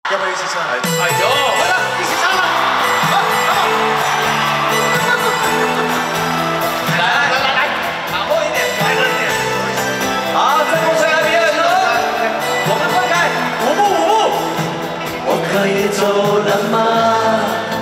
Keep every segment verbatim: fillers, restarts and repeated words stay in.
要不要一起唱？哎呦，好了，一起唱了。来来来来来，打后一点，来后一点。好，这步吹来别人了，我们分开，五步五步。我可以走了吗？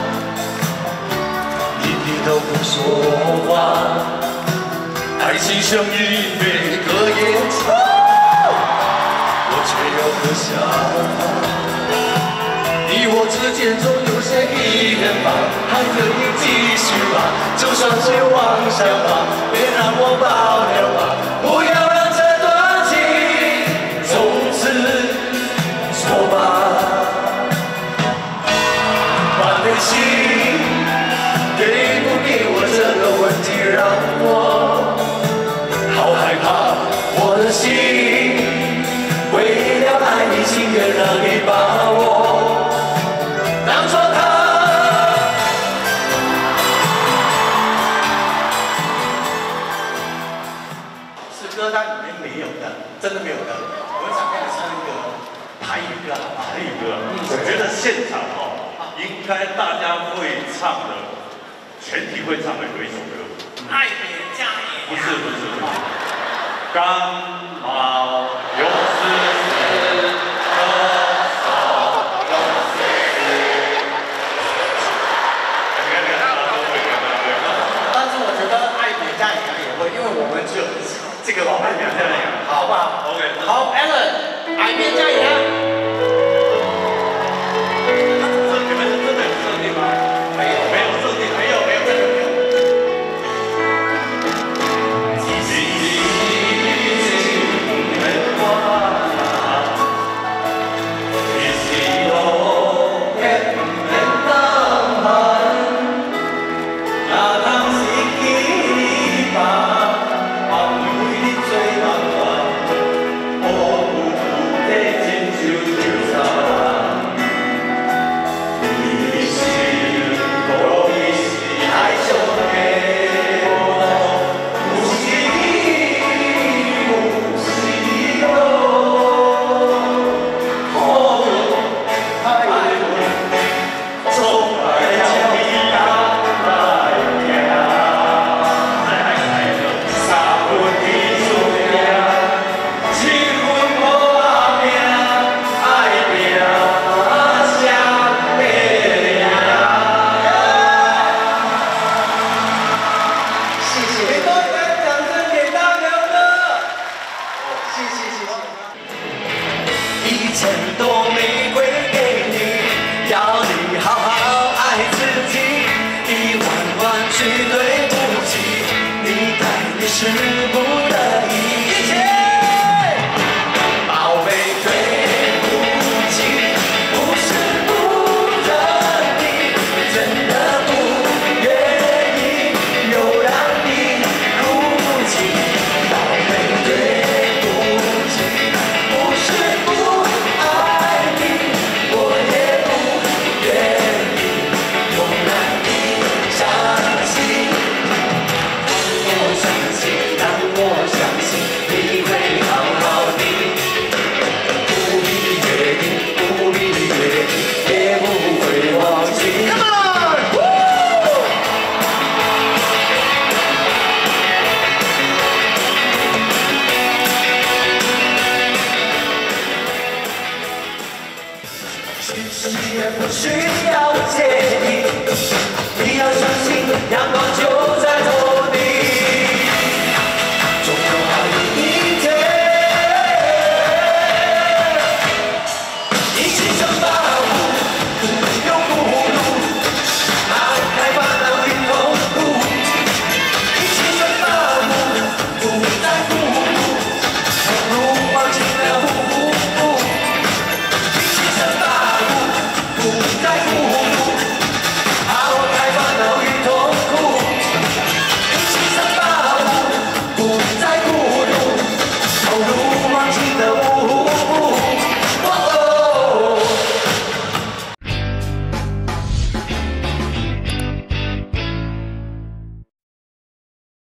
你你都不说话，爱情像一杯隔夜茶，我却要喝下。 你我之间总有些遗憾吧，还可以继续吧，就算是妄想吧，别让我爆掉吧，不要让这段情从此作罢。把你的心给不给我这个问题，让我好害怕。我的心为了爱你，情愿让你把我。 当作他，是歌单里面没有的，真的没有的。我们想跟你唱一个台语歌，好不好？ 台语歌，我觉得现场哦，应该大家会唱的，全体会唱的有一首歌， 《爱别嫁也》。 不是不是不是，刚好有事时歌。 因为我们只有这个老板娘这样，好不好 ？OK， 好 ，Alan， 海边加盐。 你们是真的有设定吗？没有，没有设定，没有，没有，真的没有。是不得已，一起，宝贝，对不起，不是不认你，真的不愿意又让你哭泣。宝贝，对不起，不是不爱你，我也不愿意又让你伤心。我相信。 我相信你会好好的，不必约定，不必约定，也不会忘记。Come on！ 其实也不需要介意，你要相信阳光就在左。